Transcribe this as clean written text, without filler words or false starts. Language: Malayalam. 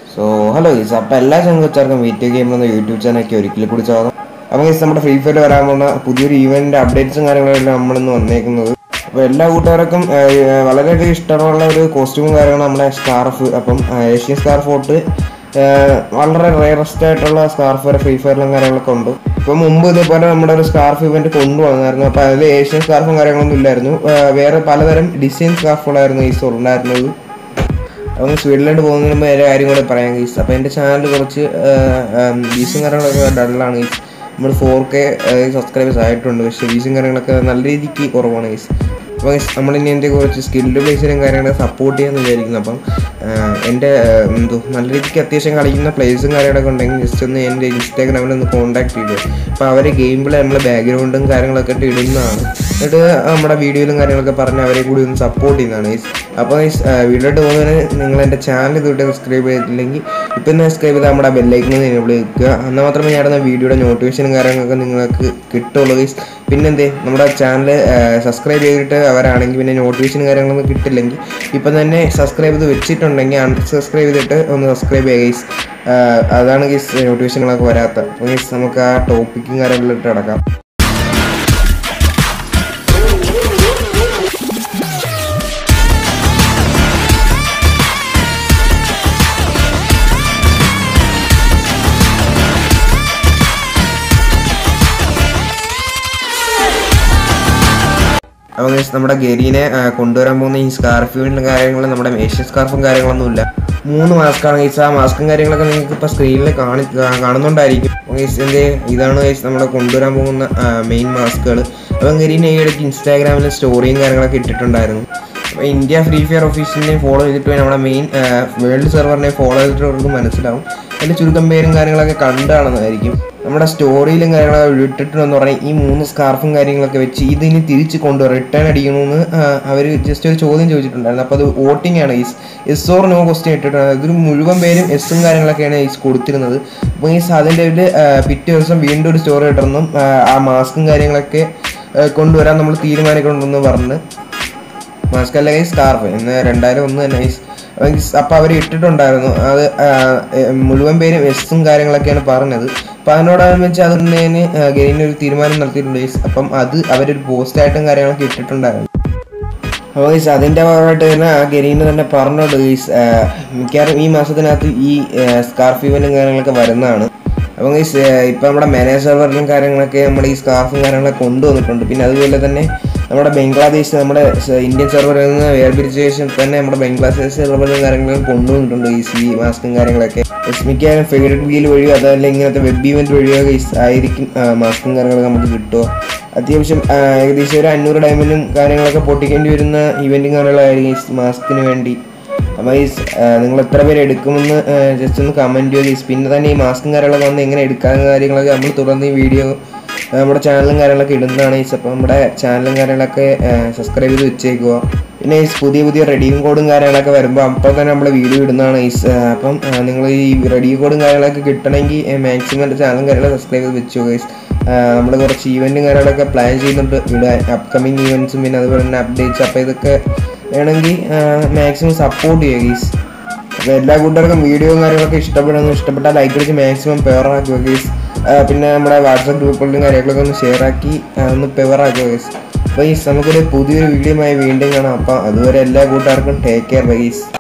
സോ ഹലോ ഗൈസ്, അപ്പോൾ എല്ലാ ചങ്കുച്ചാർക്കും വീഡിയോ ഗെയിം എന്ന യൂട്യൂബ് ചാനലൊക്കെ ഒരിക്കലും കൂടി സ്വാഗതം. അപ്പോൾ ഗൈസ്, നമ്മുടെ ഫ്രീ ഫയറിൽ വരാൻ പോകുന്ന പുതിയൊരു ഈവൻറ്റിൻ്റെ അപ്ഡേറ്റ്സും കാര്യങ്ങളെല്ലാം നമ്മളിന്ന് വന്നേക്കുന്നത്. അപ്പോൾ എല്ലാ കൂട്ടുകാർക്കും വളരെയധികം ഇഷ്ടമുള്ള ഒരു കോസ്റ്റ്യൂമും കാര്യങ്ങളും നമ്മുടെ സ്കാർഫ്. അപ്പം ഏഷ്യൻ സ്കാർഫ് തൊട്ട് വളരെ റെയറസ്റ്റ് ആയിട്ടുള്ള സ്കാർഫ് വരെ ഫ്രീ ഫയറിലും കാര്യങ്ങളൊക്കെ ഉണ്ട്. ഇപ്പം മുമ്പ് ഇതേപോലെ നമ്മുടെ ഒരു സ്കാർഫ് ഇവൻറ്റ് കൊണ്ടുവന്നായിരുന്നു. അപ്പോൾ അതിൽ ഏഷ്യൻ സ്കാർഫും കാര്യങ്ങളൊന്നും ഇല്ലായിരുന്നു. വേറെ പലതരം ഡിസൈൻ സ്കാർഫുകളായിരുന്നു ഈ ഉണ്ടായിരുന്നത്. അപ്പം സ്വീഡനിലോട്ട് പോകുന്നതിന് മുമ്പ് വേറെ കാര്യം കൂടെ പറയാം ഗൈസ്. അപ്പോൾ എൻ്റെ ചാനൽ കുറച്ച് വ്യൂസും കാര്യങ്ങളൊക്കെ ഡള്ളാണ് ഗൈസ്. നമ്മൾ 4K സബ്സ്ക്രൈബേഴ്സ് ആയിട്ടുണ്ട്, പക്ഷേ വ്യൂസും കാര്യങ്ങളൊക്കെ നല്ല രീതിക്ക് കുറവാണ് ഗൈസ്. അപ്പോൾ ഗൈസ്, നമ്മളിനി എൻ്റെ കുറച്ച് സ്കിൽഡ് പ്ലേസിലും കാര്യങ്ങളൊക്കെ സപ്പോർട്ട് ചെയ്യാമെന്ന് വിചാരിക്കുന്നു. അപ്പം എൻ്റെ നല്ല രീതിക്ക് അത്യാവശ്യം കളിക്കുന്ന പ്ലേസും കാര്യങ്ങളൊക്കെ ഉണ്ടെങ്കിൽ ജസ്റ്റ് ഒന്ന് എൻ്റെ ഇൻസ്റ്റാഗ്രാമിൽ ഒന്ന് കോൺടാക്ട് ചെയ്തു. അപ്പോൾ അവർ ഗെയിം പ്ലേ നമ്മൾ ബാക്ക്ഗ്രൗണ്ടും കാര്യങ്ങളൊക്കെ ഇട്ട് ഇടുന്നതാണ്. എന്നിട്ട് നമ്മുടെ വീഡിയോയിലും കാര്യങ്ങളൊക്കെ പറഞ്ഞ് അവരെ കൂടി ഒന്ന് സപ്പോർട്ട് ചെയ്യുന്നതാണ് ഗൈസ്. അപ്പോൾ ഗൈസ്, വീഡിയോയിട്ട് പോകുന്നതിന് നിങ്ങൾ എൻ്റെ ചാനൽ ഇതുവരെ സബ്സ്ക്രൈബ് ചെയ്തിട്ടില്ലെങ്കിൽ ഇപ്പം തന്നെ സബ്സ്ക്രൈബ് ചെയ്താൽ നമ്മുടെ ബെല്ലൈക്കണിൽ നിന്ന് വിളിക്കുക. എന്നാൽ മാത്രമേ ഞാൻ വീഡിയോയുടെ നോട്ടിഫിക്കേഷനും കാര്യങ്ങളൊക്കെ നിങ്ങൾക്ക് കിട്ടുള്ളൂ ഗൈസ്. പിന്നെന്തേ, നമ്മുടെ ചാനൽ സബ്സ്ക്രൈബ് ചെയ്തിട്ട് അവരാണെങ്കിൽ പിന്നെ നോട്ടിഫിക്കേഷൻ കാര്യങ്ങളൊന്നും കിട്ടില്ലെങ്കിൽ ഇപ്പം തന്നെ സബ്സ്ക്രൈബ് ചെയ്ത് വെച്ചിട്ടുണ്ടെങ്കിൽ അൺസബ്സ്ക്രൈബ് ചെയ്തിട്ട് ഒന്ന് സബ്സ്ക്രൈബ് ചെയ്യുക ഗൈസ്. അതാണ് ഗൈസ് നോട്ടിഫിക്കേഷനുകളൊക്കെ വരാത്ത. അപ്പോൾ ഗൈസ്, നമുക്ക് ആ ടോപ്പിക്കും കാര്യങ്ങളിലിട്ട് കിടക്കാം. അപ്പോൾ ഗൈസ്, നമ്മുടെ ഗരീനെ കൊണ്ടുവരാൻ പോകുന്ന ഈ സ്കാർഫിൻ്റെ കാര്യങ്ങളും നമ്മുടെ ഏഷ്യൻ സ്കാർഫും കാര്യങ്ങളൊന്നുമില്ല. 3 മാസ്കാണ് ഗൈസ്. ആ മാസ്കും കാര്യങ്ങളൊക്കെ നിങ്ങൾക്ക് ഇപ്പോൾ സ്ക്രീനിൽ കാണുന്നുണ്ടായിരിക്കും ഗൈസ്. ഇതാണ് ഗൈസ് നമ്മളെ കൊണ്ടുവരാൻ പോകുന്ന മെയിൻ മാസ്കുകൾ. അപ്പം ഗരീനെ ഈ ഇടയ്ക്ക് ഇൻസ്റ്റാഗ്രാമിൽ സ്റ്റോറിയും കാര്യങ്ങളൊക്കെ ഇട്ടിട്ടുണ്ടായിരുന്നു. അപ്പോൾ ഇന്ത്യ ഫ്രീ ഫയർ ഒഫീഷ്യലിനെയും ഫോളോ ചെയ്തിട്ട് നമ്മുടെ മെയിൻ വേൾഡ് സെർവറിനെ ഫോളോ ചെയ്തിട്ടവർക്ക് മനസ്സിലാവും. അതിൻ്റെ ചുരുക്കം പേരും കാര്യങ്ങളൊക്കെ കണ്ടാണെന്നായിരിക്കും. നമ്മുടെ സ്റ്റോറിയിലും കാര്യങ്ങളൊക്കെ ഇട്ടിട്ടുണ്ടെന്ന് പറഞ്ഞാൽ ഈ 3 സ്കാർഫും കാര്യങ്ങളൊക്കെ വെച്ച് ഇതിന് തിരിച്ച് കൊണ്ടുവരും, റിട്ടേൺ അടിക്കണമെന്ന് അവർ ജസ്റ്റ് ഒരു ചോദ്യം ചോദിച്ചിട്ടുണ്ടായിരുന്നു. അപ്പോൾ അത് വോട്ടിംഗ് ആണ് guys. Yes or no question ഇട്ടിട്ടുണ്ട്. ഇതൊരു മുഴുവൻ പേരും എസ്സും കാര്യങ്ങളൊക്കെയാണ് ഗൈസ് കൊടുത്തിരുന്നത്. അപ്പോൾ ഗൈസ്, അതിൻ്റെ പിറ്റേ ദിവസം വീണ്ടും ഒരു സ്റ്റോറി ഇട്ടിരുന്നു. ആ മാസ്കും കാര്യങ്ങളൊക്കെ കൊണ്ടുവരാൻ നമ്മൾ തീരുമാനിക്കണമെന്ന് പറഞ്ഞ്, മാസ്ക് അല്ല ഗൈസ്, സ്കാർഫ് എന്ന് 2001 തന്നെ ഗൈസ്. അപ്പോൾ അവർ ഇട്ടിട്ടുണ്ടായിരുന്നു. അത് മുഴുവൻ പേരും എസ്സും കാര്യങ്ങളൊക്കെയാണ് പറഞ്ഞത്. അപ്പോൾ അതിനോടനുബന്ധിച്ച് അതിന് ഗെയിമിന് ഒരു തീരുമാനം നടത്തിയിട്ടുണ്ട് ഗൈസ്. അപ്പം അത് അവരൊരു പോസ്റ്റായിട്ടും കാര്യങ്ങളൊക്കെ ഇട്ടിട്ടുണ്ടായിരുന്നു. അപ്പോൾ ഗൈസ്, അതിൻ്റെ ഭാഗമായിട്ട് തന്നെ ആ ഗെരീന് തന്നെ പറഞ്ഞോണ്ട് ഗൈസ് മിക്കവാറും ഈ മാസത്തിനകത്ത് ഈ സ്കാർഫ് ഇവൻറ്റും കാര്യങ്ങളൊക്കെ വരുന്നതാണ്. അപ്പം ഗൈസ്, ഇപ്പം നമ്മുടെ മാനേജ് സെർവറിലും കാര്യങ്ങളൊക്കെ നമ്മുടെ ഈ സ്കാർഫും കാര്യങ്ങളൊക്കെ കൊണ്ടുവന്നിട്ടുണ്ട്. പിന്നെ അതുപോലെ തന്നെ നമ്മുടെ ബംഗ്ലാദേശ്, നമ്മുടെ ഇന്ത്യൻ സെർവറിൽ നിന്ന് വേർപിരിച്ച ശേഷം തന്നെ നമ്മുടെ ബംഗ്ലാദേശ് സെർവറിലും കാര്യങ്ങളും കൊണ്ടുവന്നിട്ടുണ്ട് ഈ മാസ്കും കാര്യങ്ങളൊക്കെ. മിക്കവാറും ഫേവറേറ്റ് വീൽ വഴിയോ അതല്ല ഇങ്ങനത്തെ വെബ് ഇവൻറ്റ് വഴിയോ ഗൈസ് ആയിരിക്കും മാസ്കും കാര്യങ്ങളൊക്കെ നമുക്ക് കിട്ടുക. അത്യാവശ്യം ഏകദേശം ഒരു 500 ഡയമണ്ടും കാര്യങ്ങളൊക്കെ പൊട്ടിക്കേണ്ടി വരുന്ന ഇവൻറ്റും കാര്യങ്ങളായിരിക്കും ഈ മാസ്കിന് വേണ്ടി. അപ്പോൾ ഈ നിങ്ങൾ എത്ര പേര് എടുക്കുമെന്ന് ജസ്റ്റ് ഒന്ന് കമൻറ്റ് ചെയ്യുക ഗൈസ്. പിന്നെ തന്നെ ഈ മാസ്കും കാര്യങ്ങളൊക്കെ വന്ന് എങ്ങനെ എടുക്കാവുന്ന കാര്യങ്ങളൊക്കെ നമ്മൾ തുടർന്ന് ഈ വീഡിയോ നമ്മുടെ ചാനലും കാര്യങ്ങളൊക്കെ ഇടുന്നതാണ് ഗൈസ്. അപ്പോൾ നമ്മുടെ ചാനലും കാര്യങ്ങളൊക്കെ സബ്സ്ക്രൈബ് ചെയ്ത് വെച്ചേക്കുക. പിന്നെ ഈ പുതിയ റെഡീം കോഡും കാര്യങ്ങളൊക്കെ വരുമ്പോൾ അപ്പോൾ തന്നെ നമ്മൾ വീഡിയോ ഇടുന്നതാണ് ഗൈസ്. അപ്പം നിങ്ങൾ ഈ റെഡീം കോഡും കാര്യങ്ങളൊക്കെ കിട്ടണമെങ്കിൽ മാക്സിമം എൻ്റെ ചാനലും കാര്യങ്ങളൊക്കെ സബ്സ്ക്രൈബ് ചെയ്ത് വെച്ചോ ഗൈസ്. നമ്മൾ കുറച്ച് ഈവൻറ്റും കാര്യങ്ങളൊക്കെ പ്ലാൻ ചെയ്യുന്നുണ്ട് ഇവിടെ, അപ്കമിങ് ഈവൻറ്റ്സും പിന്നെ അതുപോലെ തന്നെ അപ്ഡേറ്റ്സ്. അപ്പോൾ ഇതൊക്കെ വേണമെങ്കിൽ മാക്സിമം സപ്പോർട്ട് ചെയ്യുക ഗൈസ്. അപ്പോൾ എല്ലാ കൂട്ടുകാർക്കും വീഡിയോയും കാര്യങ്ങളൊക്കെ ഇഷ്ടപ്പെട്ടാൽ ലൈക്ക് അടിച്ച് മാക്സിമം പെവറാക്കുക ഗൈസ്. പിന്നെ നമ്മുടെ വാട്സാപ്പ് ഗ്രൂപ്പുകളിലും കാര്യങ്ങളൊക്കെ ഒന്ന് ഷെയർ ആക്കി ഒന്ന് പെവറാക്കുക ഗൈസ്. അപ്പോൾ ഗൈസ്, നമുക്കൊരു പുതിയൊരു വീഡിയോയുമായി വീണ്ടും കാണാം. അപ്പോൾ അതുവരെ എല്ലാ കൂട്ടുകാർക്കും ടേക്ക് കെയർ ഗൈസ്.